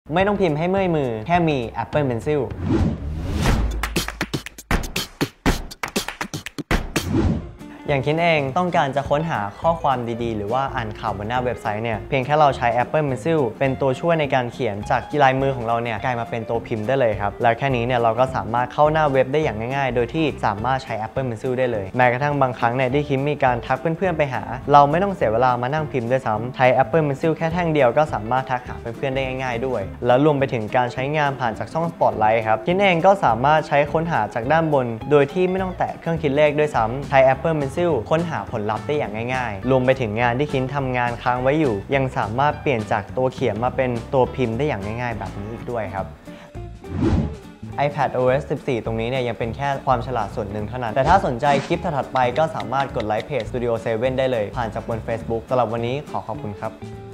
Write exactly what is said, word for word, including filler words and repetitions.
ไม่ต้องพิมพ์ให้เมื่อยมือแค่มี Apple Pencilอย่างคิดเองต้องการจะค้นหาข้อความดีๆหรือว่าอ่านข่าวบนหน้าเว็บไซต์เนี่ยเพียงแค่เราใช้ Apple Pencil เป็นตัวช่วยในการเขียนจากลายมือของเราเนี่ยกลายมาเป็นตัวพิมพ์ได้เลยครับแล้วแค่นี้เนี่ยเราก็สามารถเข้าหน้าเว็บได้อย่างง่ายๆโดยที่สามารถใช้ Apple Pencil ได้เลยแม้กระทั่งบางครั้งเนี่ยที่คิมมีการทักเพื่อนๆไปหาเราไม่ต้องเสียเวลามานั่งพิมพ์ด้วยซ้ำใช้ Apple Pencil แค่แท่งเดียวก็สามารถทักหาเพื่อนๆได้ง่ายๆด้วยแล้วรวมไปถึงการใช้งานผ่านจากช่อง Spotlight ครับคิดเองก็สามารถใช้ค้นหาจากด้านบนโดยที่ไม่ต้องแตะเครื่องคิดเลขด้วยซ้ำใช้ Apple Pencil ค้นหาผลลัพธ์ได้อย่างง่ายๆรวมไปถึงงานที่คินทำงานค้างไว้อยู่ยังสามารถเปลี่ยนจากตัวเขียนมาเป็นตัวพิมพ์ได้อย่างง่ายๆแบบนี้อีกด้วยครับ iPad โอ เอส สิบสี่ ตรงนี้เนี่ยยังเป็นแค่ความฉลาดส่วนหนึ่งเท่านั้นแต่ถ้าสนใจคลิปถัดไปก็สามารถกดไลค์เพจ Studio เซเว่น ได้เลยผ่านจากบน Facebook สำหรับวันนี้ขอขอบคุณครับ